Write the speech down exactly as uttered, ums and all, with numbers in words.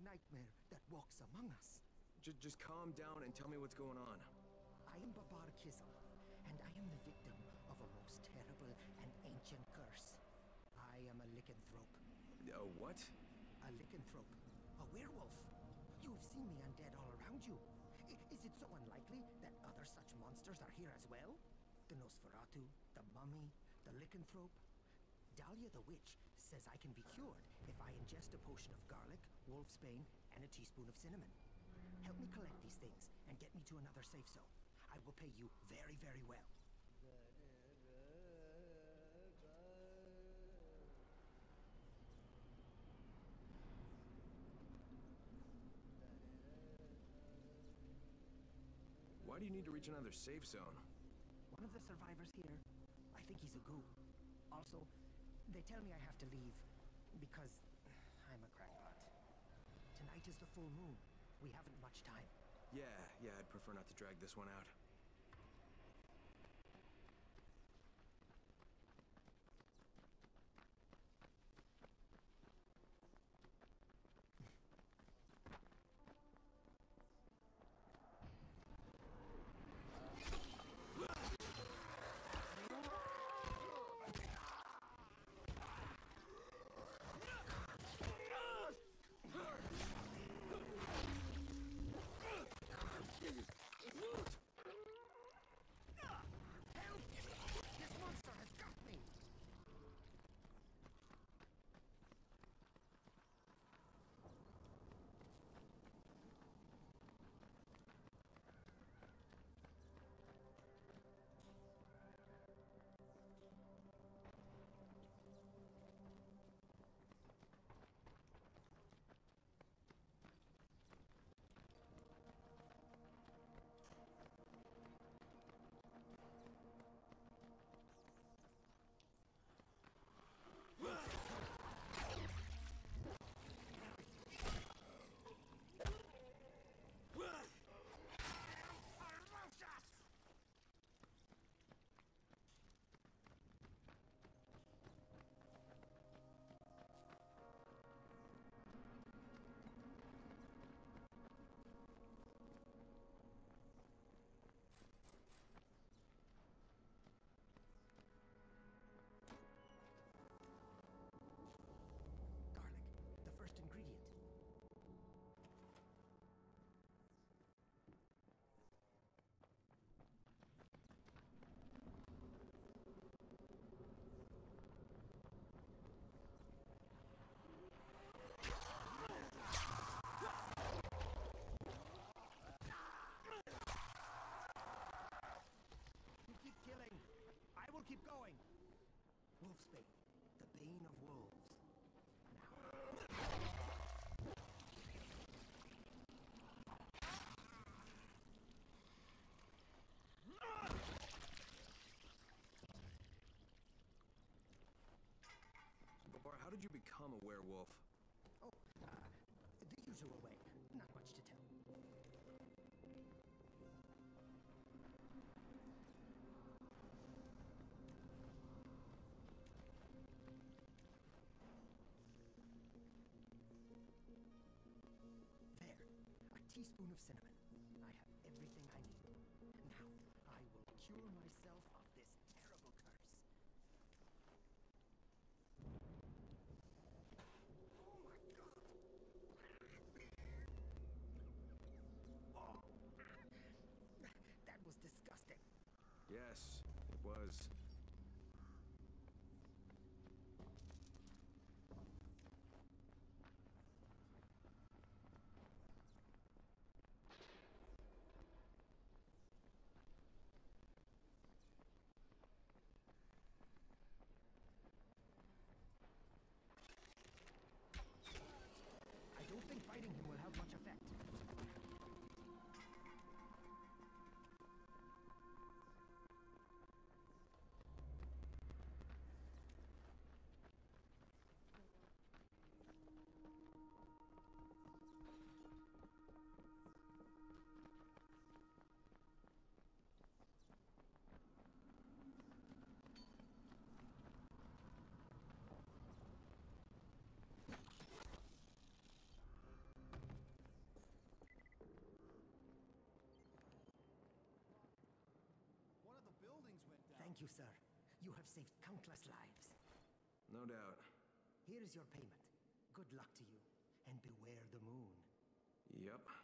nightmare that walks among us. Just, just calm down and tell me what's going on. I am Babar Kizil, and I am the victim of a most terrible and ancient curse. I am a lycanthrope. A what? A lycanthrope. A werewolf. You've seen the undead all around you. I is it so unlikely that other such monsters are here as well? The Nosferatu, the mummy, the lycanthrope. Dahlia the witch says I can be cured if I ingest a potion of garlic, wolfsbane, and a teaspoon of cinnamon. Help me collect these things and get me to another safe zone. I will pay you very, very well. Why do you need to reach another safe zone? One of the survivors here, I think he's a ghoul. Also, they tell me I have to leave because I'm a crackpot. Tonight is the full moon. We haven't much time. Yeah, yeah, I'd prefer not to drag this one out. Ingredient. You keep killing. I will keep going. Wolfsbane, the bane of wolves. Now. Babar, how did you become a werewolf? Oh, uh, the usual way. Not much to tell. There, a teaspoon of cinnamon. I have everything I need. Now, I will cure myself of this terrible curse. Was disgusting. Yes, it was. I don't think fighting him will have much effect. Thank you, sir. You have saved countless lives. No doubt. Here is your payment. Good luck to you, and beware the moon. Yep.